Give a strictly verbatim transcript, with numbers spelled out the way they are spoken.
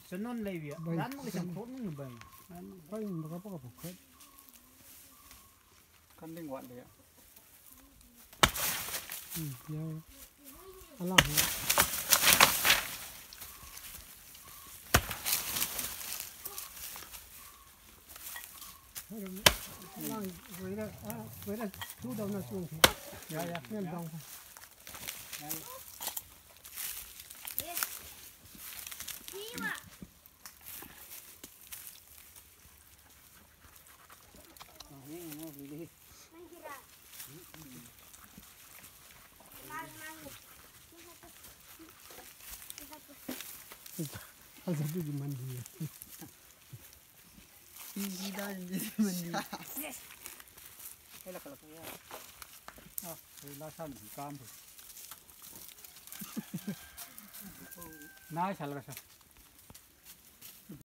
senun lay vía dan mo isang thot nung bay bay baka pa ka pukhat kan ding wat le hmm ya ala ha lang với là với là thu đầu nó xuống thì ya ya nên dòng ya Ada tu di mandi. Isi dah di mandi. hay là kalau ya ah la san cam thôi nai chal ka sa